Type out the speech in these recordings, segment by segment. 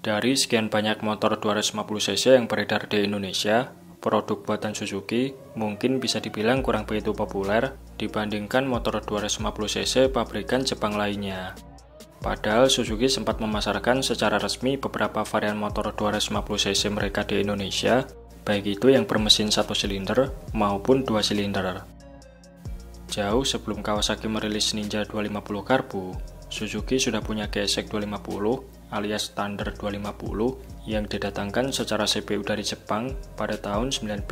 Dari sekian banyak motor 250cc yang beredar di Indonesia, produk buatan Suzuki mungkin bisa dibilang kurang begitu populer dibandingkan motor 250cc pabrikan Jepang lainnya. Padahal Suzuki sempat memasarkan secara resmi beberapa varian motor 250cc mereka di Indonesia, baik itu yang bermesin 1 silinder maupun 2 silinder. Jauh sebelum Kawasaki merilis Ninja 250 Karbu, Suzuki sudah punya GSX 250 alias Thunder 250 yang didatangkan secara CPU dari Jepang pada tahun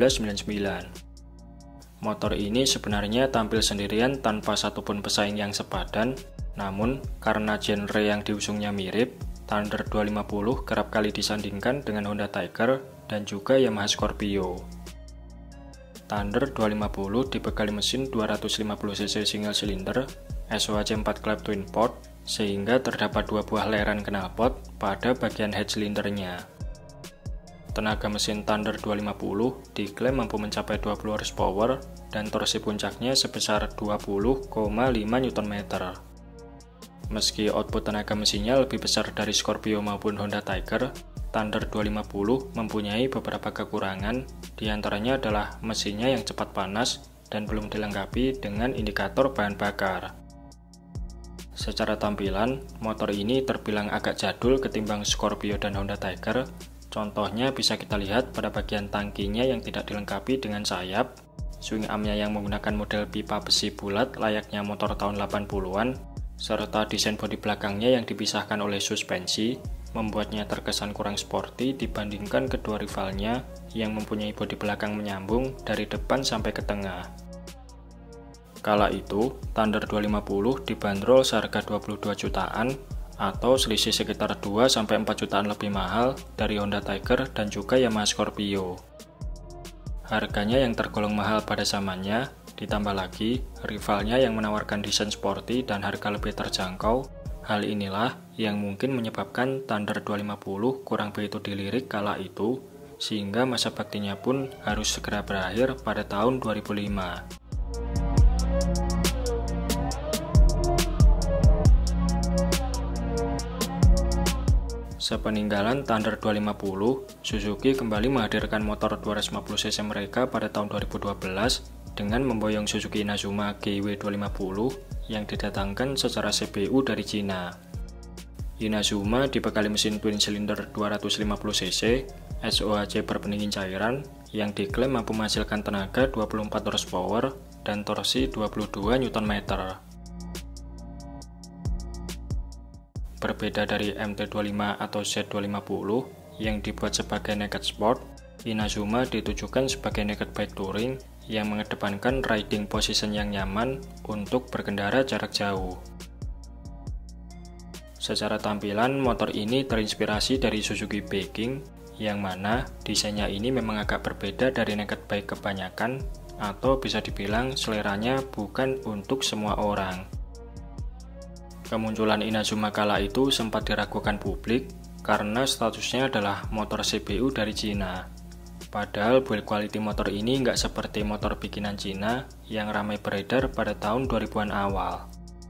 1999. Motor ini sebenarnya tampil sendirian tanpa satupun pesaing yang sepadan, namun karena genre yang diusungnya mirip, Thunder 250 kerap kali disandingkan dengan Honda Tiger dan juga Yamaha Scorpio. Thunder 250 dibekali mesin 250cc single cylinder, SOHC 4 klep twin port, sehingga terdapat 2 buah layar knalpot pada bagian head cylindernya. Tenaga mesin Thunder 250 diklaim mampu mencapai 20 horsepower dan torsi puncaknya sebesar 20,5 Nm. Meski output tenaga mesinnya lebih besar dari Scorpio maupun Honda Tiger, Thunder 250 mempunyai beberapa kekurangan, diantaranya adalah mesinnya yang cepat panas dan belum dilengkapi dengan indikator bahan bakar. Secara tampilan, motor ini terbilang agak jadul ketimbang Scorpio dan Honda Tiger. Contohnya bisa kita lihat pada bagian tangkinya yang tidak dilengkapi dengan sayap, swing armnya yang menggunakan model pipa besi bulat layaknya motor tahun 80-an, serta desain bodi belakangnya yang dipisahkan oleh suspensi, membuatnya terkesan kurang sporty dibandingkan kedua rivalnya yang mempunyai bodi belakang menyambung dari depan sampai ke tengah. Kala itu, Thunder 250 dibanderol seharga 22 jutaan atau selisih sekitar 2-4 jutaan lebih mahal dari Honda Tiger dan juga Yamaha Scorpio. Harganya yang tergolong mahal pada zamannya, ditambah lagi rivalnya yang menawarkan desain sporty dan harga lebih terjangkau. Hal inilah yang mungkin menyebabkan Thunder 250 kurang begitu dilirik kala itu, sehingga masa baktinya pun harus segera berakhir pada tahun 2005. Sepeninggalan Thunder 250, Suzuki kembali menghadirkan motor 250cc mereka pada tahun 2012 dengan memboyong Suzuki Inazuma GW 250 yang didatangkan secara CPU dari Cina. Inazuma dibekali mesin twin cylinder 250cc, SOHC berpendingin cairan yang diklaim mampu menghasilkan tenaga 24 horsepower dan torsi 22 Nm. Berbeda dari MT25 atau Z250 yang dibuat sebagai naked sport, Inazuma ditujukan sebagai naked bike touring yang mengedepankan riding position yang nyaman untuk berkendara jarak jauh. Secara tampilan, motor ini terinspirasi dari Suzuki Backing, yang mana desainnya ini memang agak berbeda dari naked bike kebanyakan, atau bisa dibilang seleranya bukan untuk semua orang. Kemunculan Inazuma kala itu sempat diragukan publik karena statusnya adalah motor CPU dari Cina. Padahal build quality motor ini nggak seperti motor bikinan Cina yang ramai beredar pada tahun 2000-an awal.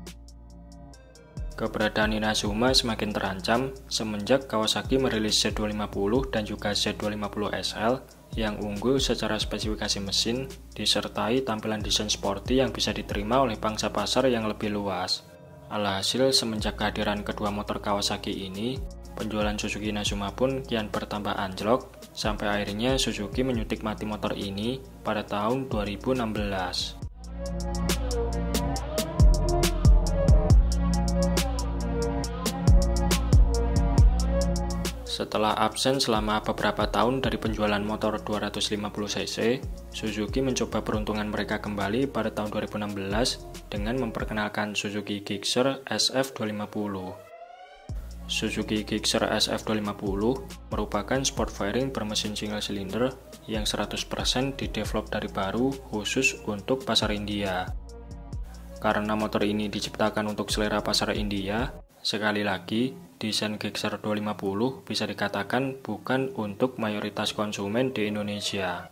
Keberadaan Inazuma semakin terancam semenjak Kawasaki merilis Z250 dan juga Z250 SL yang unggul secara spesifikasi mesin disertai tampilan desain sporty yang bisa diterima oleh pangsa pasar yang lebih luas. Alhasil, semenjak kehadiran kedua motor Kawasaki ini, penjualan Suzuki Inazuma pun kian bertambah anjlok, sampai akhirnya Suzuki menyuntik mati motor ini pada tahun 2016. Setelah absen selama beberapa tahun dari penjualan motor 250cc, Suzuki mencoba peruntungan mereka kembali pada tahun 2016 dengan memperkenalkan Suzuki Gixxer SF250. Suzuki Gixxer SF250 merupakan sport fairing bermesin single cylinder yang 100% didevelop dari baru khusus untuk pasar India. Karena motor ini diciptakan untuk selera pasar India, sekali lagi, desain Gixxer 250 bisa dikatakan bukan untuk mayoritas konsumen di Indonesia.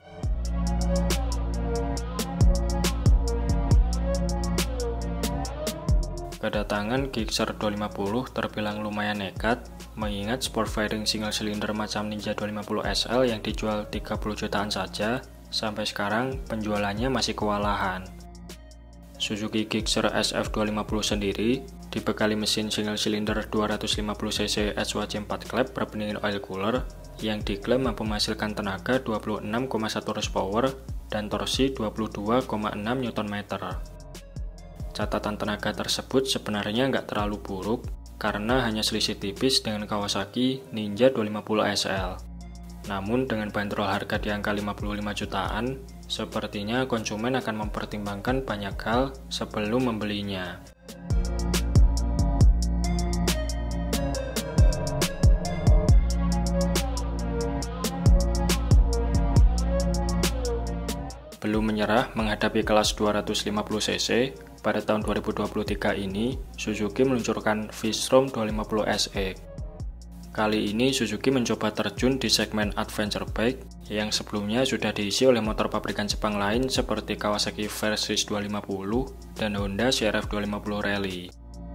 Kedatangan Gixxer 250 terbilang lumayan nekat, mengingat sport firing single cylinder macam Ninja 250 SL yang dijual 30 jutaan saja, sampai sekarang penjualannya masih kewalahan. Suzuki Gixxer SF250 sendiri dibekali mesin single cylinder 250cc SWC 4 klep berpendingin oil cooler yang diklaim mampu menghasilkan tenaga 26,1 horsepower dan torsi 22,6 Nm. Catatan tenaga tersebut sebenarnya nggak terlalu buruk karena hanya selisih tipis dengan Kawasaki Ninja 250 SL. Namun dengan bandrol harga di angka 55 jutaan, sepertinya konsumen akan mempertimbangkan banyak hal sebelum membelinya. Belum menyerah menghadapi kelas 250cc, pada tahun 2023 ini Suzuki meluncurkan V-Strom 250 SE. Kali ini Suzuki mencoba terjun di segmen adventure bike yang sebelumnya sudah diisi oleh motor pabrikan Jepang lain seperti Kawasaki Versys 250 dan Honda CRF 250 Rally.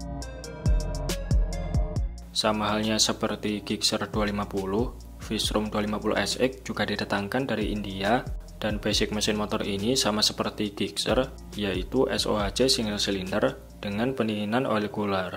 Sama halnya seperti Gixxer 250, V-Strom 250 SE juga didatangkan dari India. Dan basic mesin motor ini sama seperti Gixxer, yaitu SOHC single cylinder dengan pendinginan oil cooler.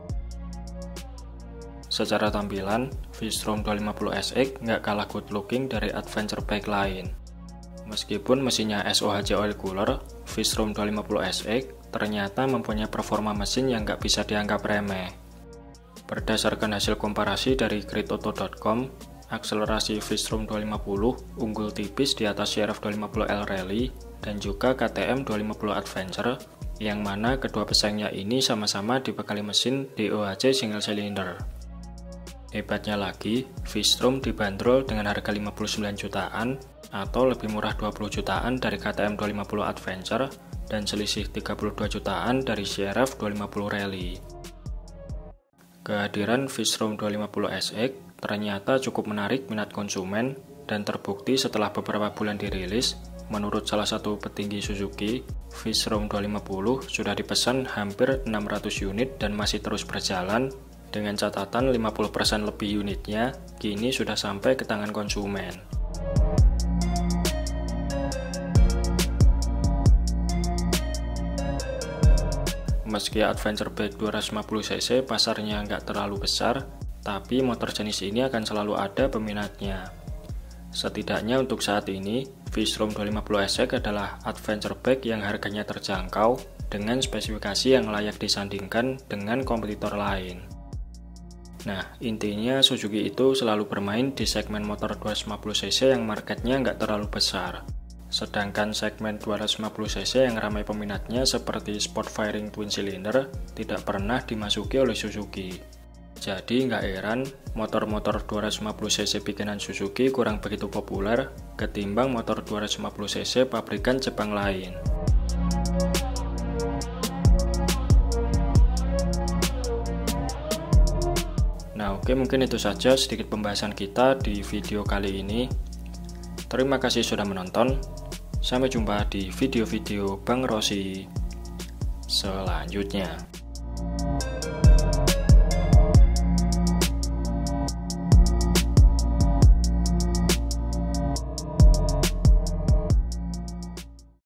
Secara tampilan, V-Strom 250 SE nggak kalah good looking dari adventure bike lain. Meskipun mesinnya SOHC oil cooler, V-Strom 250 SE ternyata mempunyai performa mesin yang nggak bisa dianggap remeh. Berdasarkan hasil komparasi dari gridauto.com, akselerasi V-Strom 250 unggul tipis di atas CRF 250L Rally dan juga KTM 250 Adventure, yang mana kedua pesaingnya ini sama-sama dibekali mesin DOHC single cylinder. Hebatnya lagi, V-Strom dibanderol dengan harga 59 jutaan atau lebih murah 20 jutaan dari KTM 250 Adventure dan selisih 32 jutaan dari CRF 250 Rally. Kehadiran V-Strom 250 SE ternyata cukup menarik minat konsumen dan terbukti setelah beberapa bulan dirilis. Menurut salah satu petinggi Suzuki, V-Strom 250 sudah dipesan hampir 600 unit dan masih terus berjalan, dengan catatan 50% lebih unitnya kini sudah sampai ke tangan konsumen. Meski adventure bike 250cc pasarnya nggak terlalu besar, tapi motor jenis ini akan selalu ada peminatnya. Setidaknya untuk saat ini, V-Strom 250 SE adalah adventure bike yang harganya terjangkau dengan spesifikasi yang layak disandingkan dengan kompetitor lain. Nah, intinya Suzuki itu selalu bermain di segmen motor 250cc yang marketnya nggak terlalu besar. Sedangkan segmen 250cc yang ramai peminatnya seperti sport firing twin cylinder tidak pernah dimasuki oleh Suzuki. Jadi nggak heran motor-motor 250cc bikinan Suzuki kurang begitu populer ketimbang motor 250cc pabrikan Jepang lain. Nah oke, mungkin itu saja sedikit pembahasan kita di video kali ini. Terima kasih sudah menonton. Sampai jumpa di video-video Bang Rossi selanjutnya.